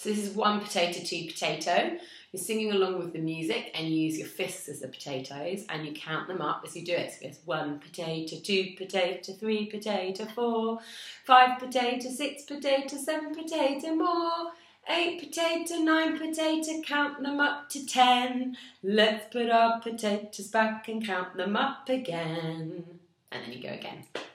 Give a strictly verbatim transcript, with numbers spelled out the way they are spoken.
So this is one potato, two potato. You're singing along with the music and you use your fists as the potatoes and you count them up as you do it. So it's one potato, two potato, three potato, four, five potato, six potato, seven potato, more, eight potato, nine potato, count them up to ten. Let's put our potatoes back and count them up again. And then you go again.